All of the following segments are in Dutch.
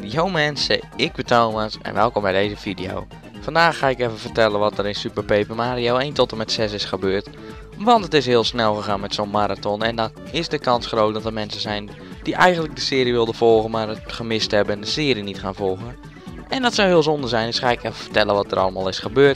Yo mensen, ik ben Thomas en welkom bij deze video. Vandaag ga ik even vertellen wat er in Super Paper Mario 1 tot en met 6 is gebeurd. Want het is heel snel gegaan met zo'n marathon en dan is de kans groot dat er mensen zijn die eigenlijk de serie wilden volgen maar het gemist hebben en de serie niet gaan volgen. En dat zou heel zonde zijn, dus ga ik even vertellen wat er allemaal is gebeurd.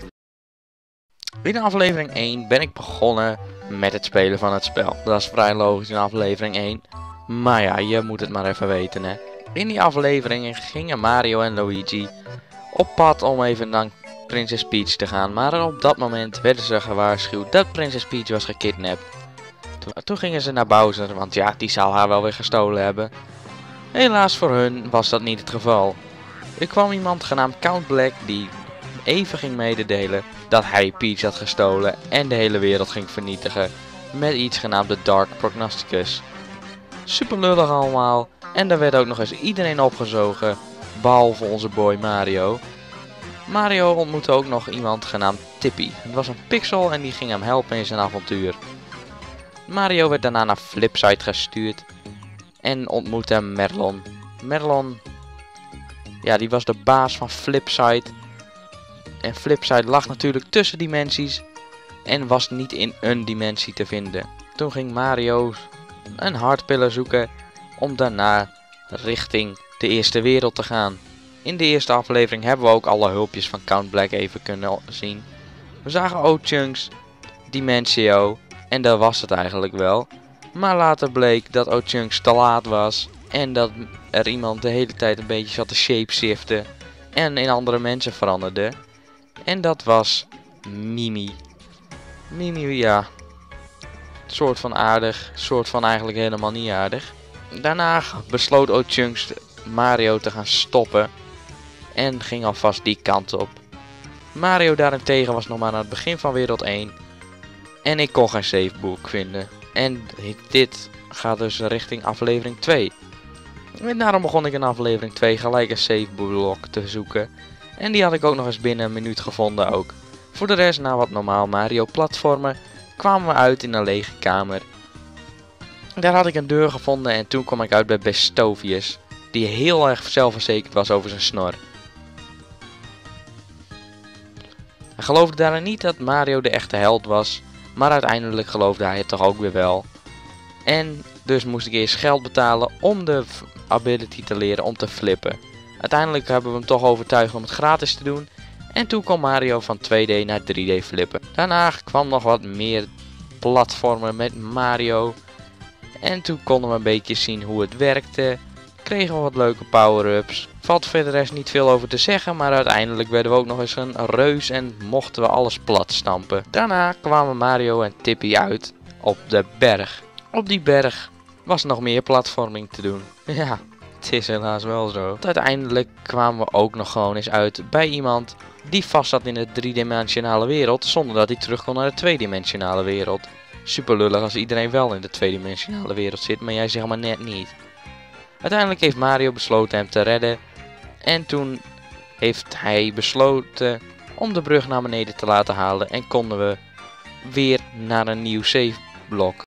In aflevering 1 ben ik begonnen met het spelen van het spel. Dat is vrij logisch in aflevering 1. Maar ja, je moet het maar even weten hè. In die afleveringen gingen Mario en Luigi op pad om even naar Prinses Peach te gaan. Maar op dat moment werden ze gewaarschuwd dat Prinses Peach was gekidnapt. Toen gingen ze naar Bowser, want ja, die zou haar wel weer gestolen hebben. Helaas voor hun was dat niet het geval. Er kwam iemand genaamd Count Black die even ging mededelen dat hij Peach had gestolen en de hele wereld ging vernietigen met iets genaamd de Dark Prognosticus. Super lullig allemaal en daar werd ook nog eens iedereen opgezogen, behalve onze boy Mario. Mario ontmoette ook nog iemand genaamd Tippy. Het was een pixel en die ging hem helpen in zijn avontuur. Mario werd daarna naar Flipside gestuurd en ontmoette Merlon. Merlon, ja, die was de baas van Flipside. En Flipside lag natuurlijk tussen dimensies en was niet in een dimensie te vinden. Toen ging Mario een hartpiller zoeken om daarna richting de eerste wereld te gaan. In de eerste aflevering hebben we ook alle hulpjes van Count Black even kunnen zien. We zagen O-Chunks, Dimencio en dat was het eigenlijk wel. Maar later bleek dat O-Chunks te laat was en dat er iemand de hele tijd een beetje zat te shapeshiften en in andere mensen veranderde. En dat was Mimi. Mimi, ja, soort van aardig, soort van eigenlijk helemaal niet aardig. Daarna besloot O-Chunks Mario te gaan stoppen en ging alvast die kant op. Mario daarentegen was nog maar aan het begin van wereld 1 en ik kon geen saveboek vinden. En dit gaat dus richting aflevering 2. En daarom begon ik in aflevering 2 gelijk een savebook te zoeken. En die had ik ook nog eens binnen een minuut gevonden ook. Voor de rest, na wat normaal Mario platformen, kwamen we uit in een lege kamer. Daar had ik een deur gevonden en toen kwam ik uit bij Bestovius, die heel erg zelfverzekerd was over zijn snor. Hij geloofde daarin niet dat Mario de echte held was, maar uiteindelijk geloofde hij het toch ook weer wel. En dus moest ik eerst geld betalen om de ability te leren om te flippen. Uiteindelijk hebben we hem toch overtuigd om het gratis te doen. En toen kwam Mario van 2D naar 3D flippen. Daarna kwam nog wat meer platformen met Mario. En toen konden we een beetje zien hoe het werkte. Kregen we wat leuke power-ups. Valt verder rest niet veel over te zeggen. Maar uiteindelijk werden we ook nog eens een reus en mochten we alles plat stampen. Daarna kwamen Mario en Tippy uit op de berg. Op die berg was nog meer platforming te doen. Ja. Het is helaas wel zo. Uiteindelijk kwamen we ook nog gewoon eens uit bij iemand die vast zat in de driedimensionale wereld zonder dat hij terug kon naar de tweedimensionale wereld. Super lullig als iedereen wel in de tweedimensionale wereld zit, maar jij zeg maar net niet. Uiteindelijk heeft Mario besloten hem te redden en toen heeft hij besloten om de brug naar beneden te laten halen en konden we weer naar een nieuw save blok.